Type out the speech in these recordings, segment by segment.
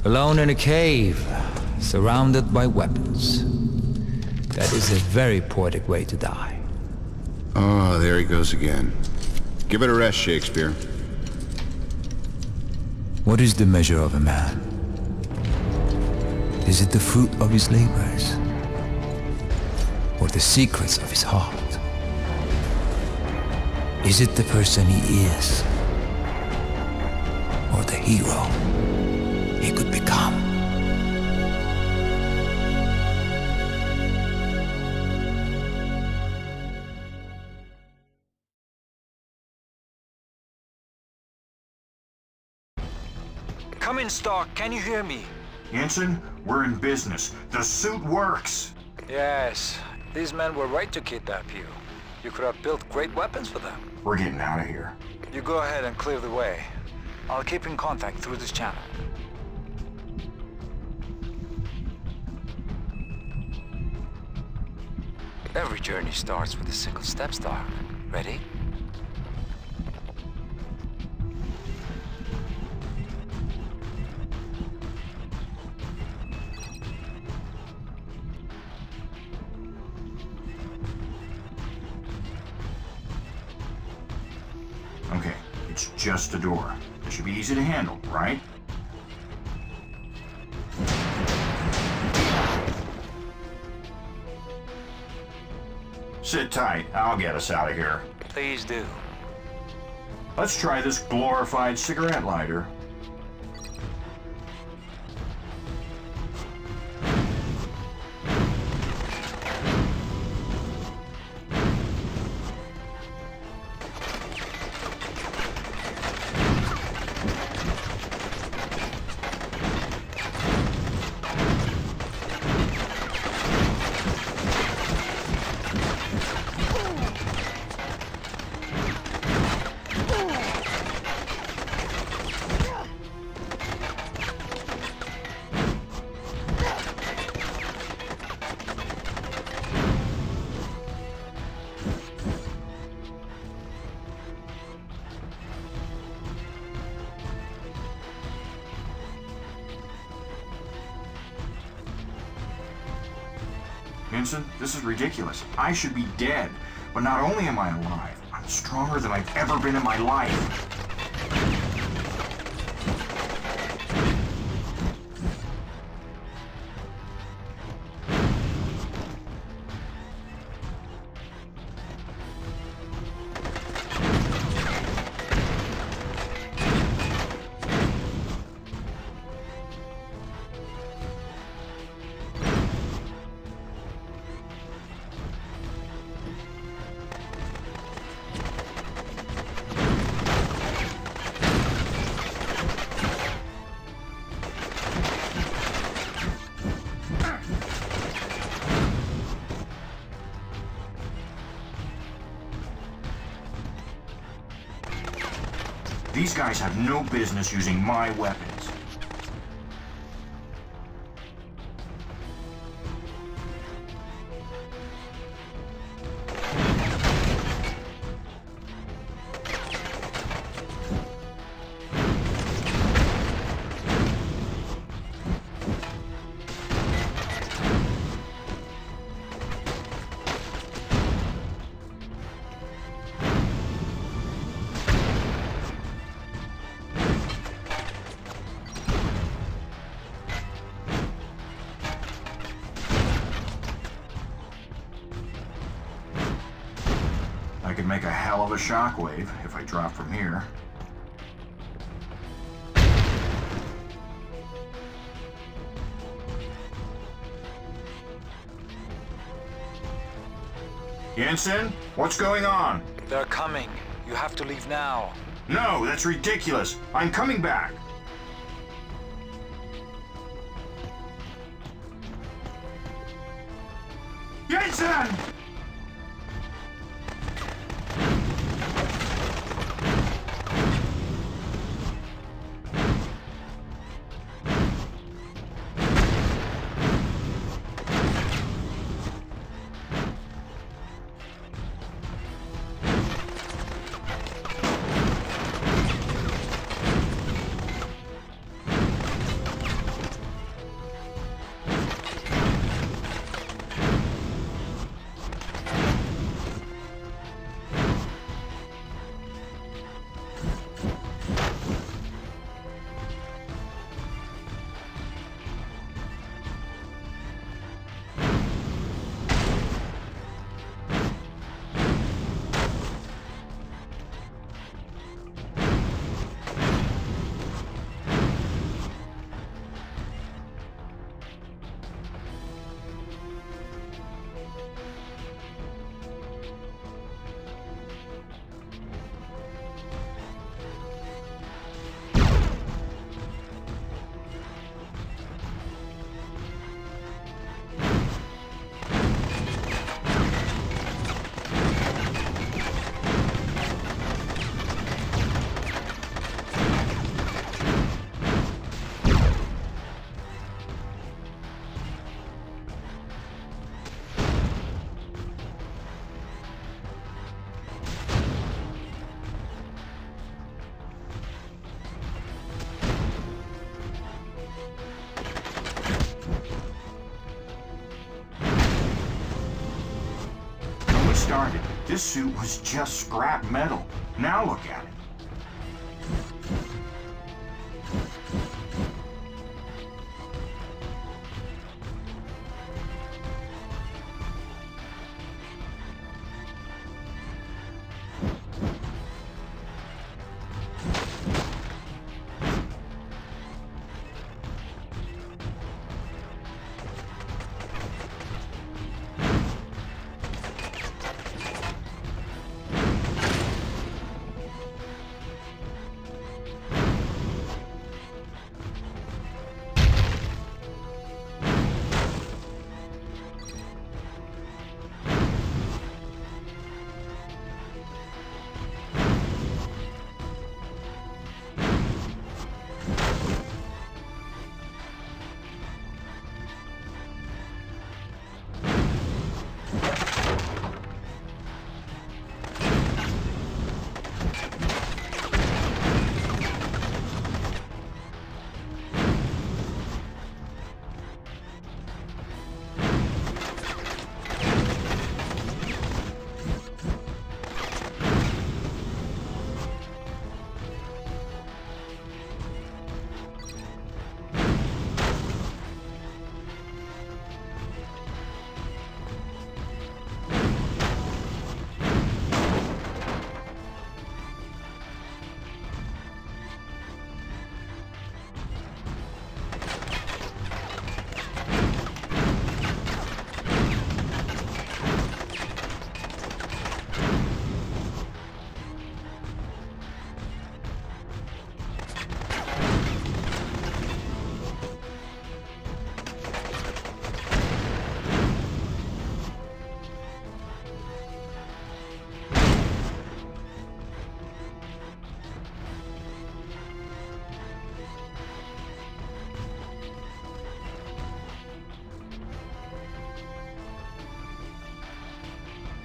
Alone in a cave, surrounded by weapons. That is a very poetic way to die. Oh, there he goes again. Give it a rest, Shakespeare. What is the measure of a man? Is it the fruit of his labors? Or the secrets of his heart? Is it the person he is? Or the hero he could become? Come in, Stark. Can you hear me? Jensen, we're in business. The suit works! Yes. These men were right to kidnap you. You could have built great weapons for them. We're getting out of here. You go ahead and clear the way. I'll keep in contact through this channel. Every journey starts with a single step, Stark. Ready? Okay, it's just a door. It should be easy to handle, right? Sit tight, I'll get us out of here. Please do. Let's try this glorified cigarette lighter. Vincent, this is ridiculous. I should be dead. But not only am I alive, I'm stronger than I've ever been in my life. These guys have no business using my weapons. I could make a hell of a shockwave if I drop from here. Jensen, what's going on? They're coming. You have to leave now. No, that's ridiculous. I'm coming back. Jensen! This suit was just scrap metal. Now look at it.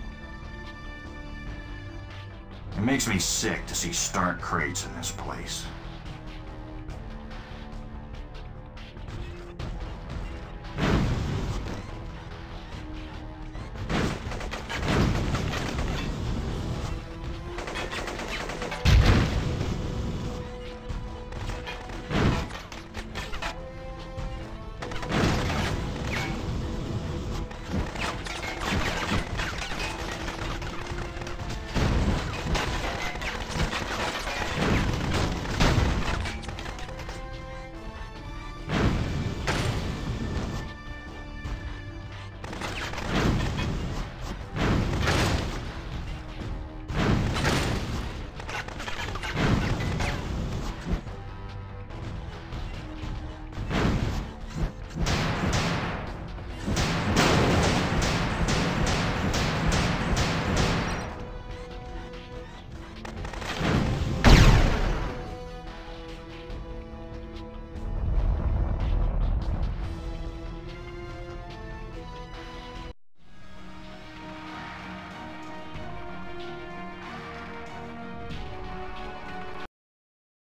It makes me sick to see stark crates in this place.